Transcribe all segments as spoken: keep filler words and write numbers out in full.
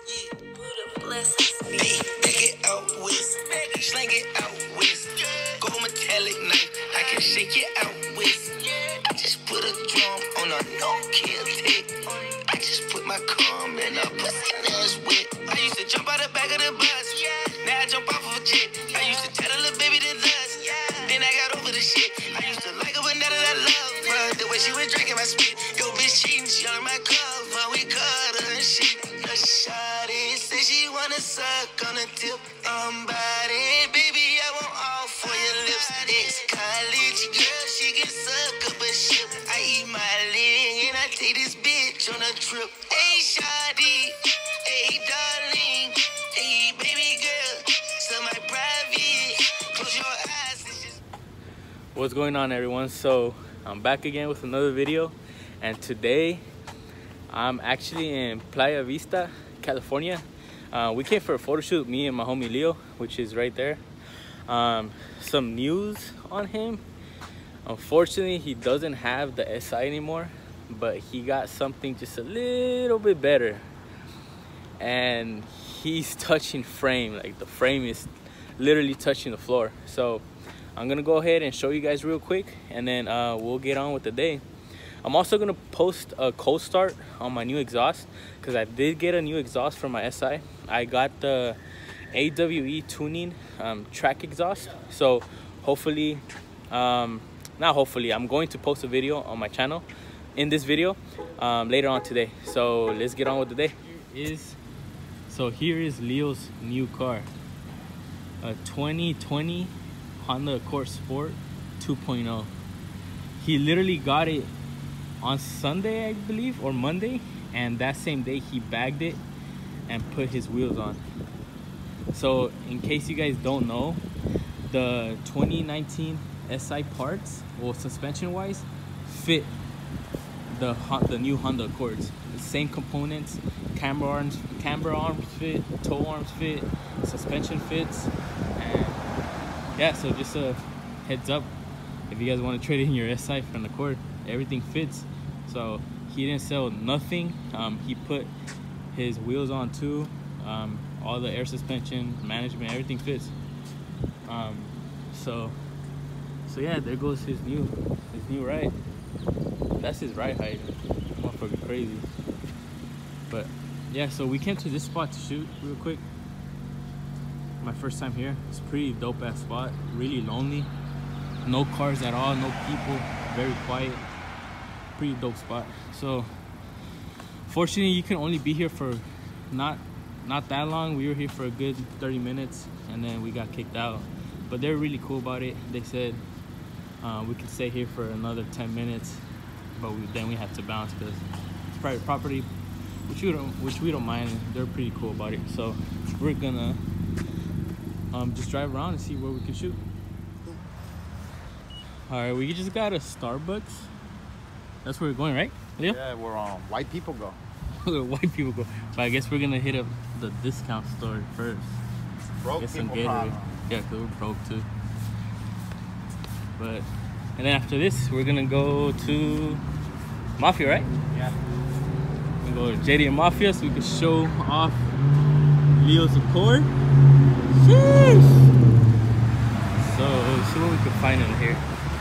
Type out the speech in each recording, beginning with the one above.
Hey, take it out with, slang it out with, go metallic knife, I can shake it out with. I just put a drum on a no-kill tick. I just put my cum in a pussy nose wet. I used to jump out the back of the bus, now I jump off of a jet. I used to tell a little baby to dust, then I got over the shit. I used to like her, but now that I love her, the way she was drinking my spit. Yo, bitch cheating, she on my cover, we cut her and shit. A shawty say she wanna suck on the tip, um, body. Baby, I want all for your lips. Ex-college girl, she can suck up a ship. I eat my leg and I take this bitch on a trip. Hey, shawty, hey, darling, hey, baby girl, so my private. Close your eyes, it's just... What's going on, everyone? So I'm back again with another video, and today I'm actually in Playa Vista, California. Uh, we came for a photo shoot, me and my homie Leo, which is right there. Um, some news on him. Unfortunately, he doesn't have the S I anymore, but he got something just a little bit better. And he's touching frame, like the frame is literally touching the floor. So I'm gonna go ahead and show you guys real quick, and then uh, we'll get on with the day. I'm also gonna post a cold start on my new exhaust, because I did get a new exhaust for my S I. I got the A W E tuning um, track exhaust. So hopefully, um, not hopefully, I'm going to post a video on my channel in this video um, later on today. So let's get on with the day. Here is, so here is Leo's new car, a twenty twenty Honda Accord Sport two point oh. He literally got it on Sunday, I believe, or Monday, and that same day he bagged it and put his wheels on. So in case you guys don't know, the twenty nineteen S I parts, well, suspension wise, fit the the new Honda Accords. The same components, camber arms camber arms fit, toe arms fit, suspension fits, and yeah, so just a heads up, if you guys want to trade in your S I for an Accord, everything fits. So he didn't sell nothing. Um, he put his wheels on too. Um, all the air suspension, management, everything fits. Um, so, so yeah, there goes his new, his new ride. That's his ride height. Motherfucker crazy. But yeah, so we came to this spot to shoot real quick. My first time here. It's a pretty dope ass spot. Really lonely. No cars at all. No people. Very quiet. Pretty dope spot. So fortunately, you can only be here for not not that long. We were here for a good thirty minutes, and then we got kicked out. But they're really cool about it. They said uh, we could stay here for another ten minutes, but we, then we have to bounce because it's private property, which we don't which we don't mind. They're pretty cool about it. So we're gonna um, just drive around and see where we can shoot. All right, we just got a Starbucks. That's where we're going, right, Leo? Yeah, where um, white people go. Where white people go. But I guess we're gonna hit up the discount store first. Broke Get some people Gatorade. problem. Yeah, cause we're broke too. But and then after this, we're gonna go to Mafia, right? Yeah. We go to J D and Mafia so we can show off Leo's Accord. Sheesh. So let's see what we can find in here.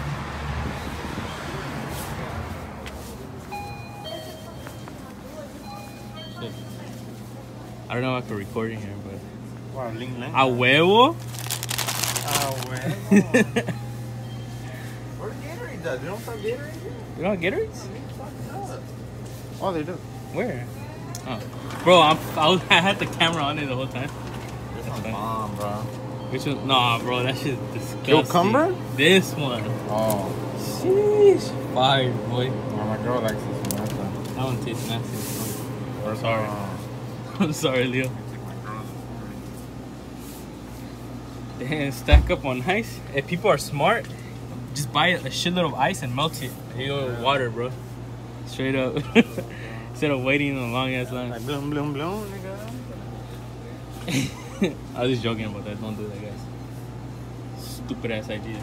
I don't know if I can record in here, but Wow, ling ling. a huevo. Ah, bueno. Where the Gatorade at? They don't sell Gatorade here? You don't have Gatorades? Oh, they do. Where? Oh, bro, I'm, I, was, I had the camera on it the whole time. This That's one's fine. bomb, bro. Which one? Nah, bro, that shit's disgusting. Cucumber? This one. Oh. Sheesh. Fire, boy. Oh, my girl likes this one. That's That one tastes nasty. a- Sorry. Uh, I'm sorry, Leo. Damn, stack up on ice. If people are smart, just buy a shitload of ice and melt it. You go water, bro. Straight up. Instead of waiting in a long ass line. like bloom, bloom, bloom, nigga. I was just joking about that. Don't do that, guys. Stupid ass idea.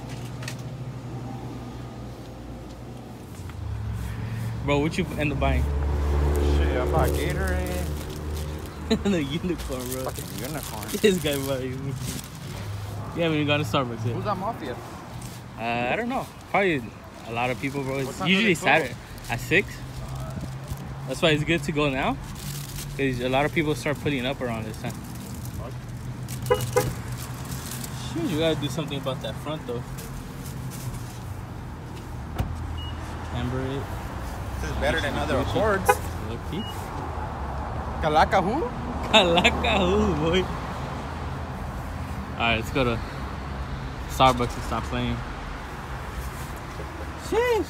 Bro, what you end up buying? Shit, I bought Gatorade. The unicorn, bro. Fucking unicorn. This guy, bro. You haven't even gone to Starbucks yet. Who's that mafia? Uh, I don't know. Probably a lot of people, bro. What It's time do usually they close? Saturday at six. That's why it's good to go now, because a lot of people start putting up around this time. Shoot, you gotta do something about that front though. Amber it. This is better than other Gucci. Accords. Look, peep. Calaca who? Calaca, ooh, boy. Alright, let's go to Starbucks and stop playing. Sheesh.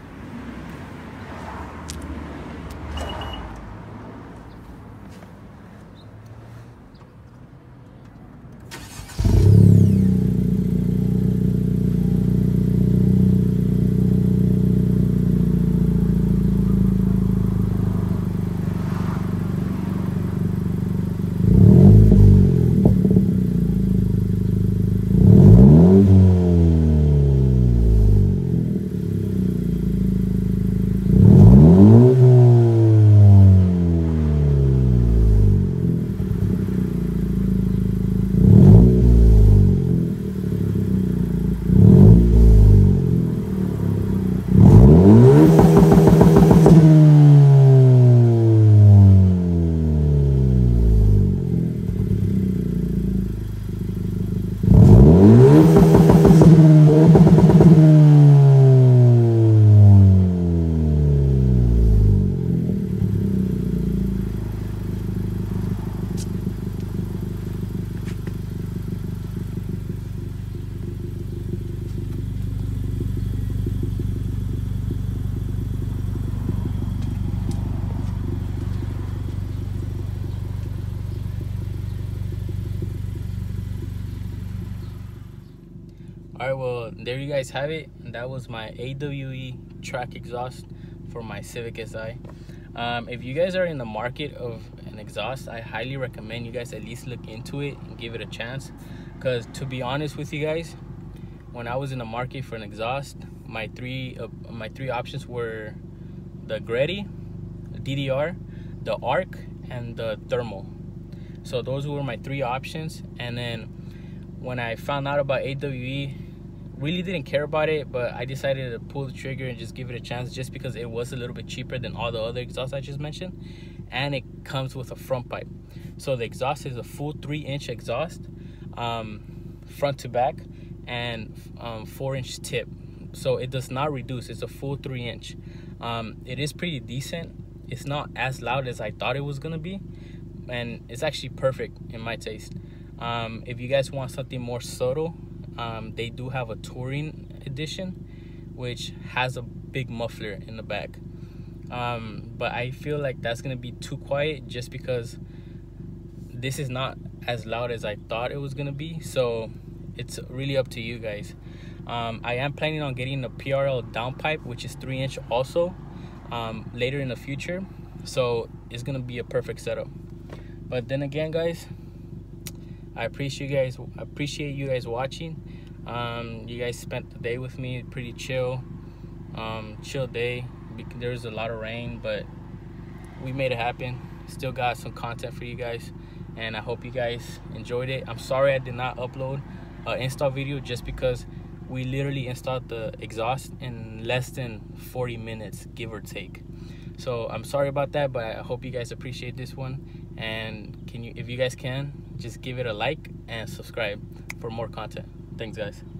Alright, well, there you guys have it. That was my A W E track exhaust for my Civic S I. Um, if you guys are in the market of an exhaust, I highly recommend you guys at least look into it and give it a chance. Because to be honest with you guys, when I was in the market for an exhaust, my three uh, my three options were the Greddy, the D D R, the Arc, and the Thermal. So those were my three options. And then when I found out about A W E, really didn't care about it, but I decided to pull the trigger and just give it a chance, just because it was a little bit cheaper than all the other exhausts I just mentioned, and it comes with a front pipe. So the exhaust is a full three inch exhaust, um, front to back, and um, four inch tip. So it does not reduce, it's a full three inch. Um, it is pretty decent. It's not as loud as I thought it was gonna be, and it's actually perfect in my taste. Um, if you guys want something more subtle, um, they do have a touring edition, which has a big muffler in the back. Um, but I feel like that's gonna be too quiet, just because this is not as loud as I thought it was gonna be. So it's really up to you guys. Um, I am planning on getting a P R L downpipe, which is three inch also, um, later in the future. So it's gonna be a perfect setup. But then again, guys, I appreciate you guys. Appreciate you guys watching. Um, you guys spent the day with me, pretty chill, um, chill day. There was a lot of rain, but we made it happen. Still got some content for you guys, and I hope you guys enjoyed it. I'm sorry I did not upload an install video, just because we literally installed the exhaust in less than forty minutes, give or take. So I'm sorry about that, but I hope you guys appreciate this one. And can you, if you guys can, just give it a like and subscribe for more content. Thanks, guys.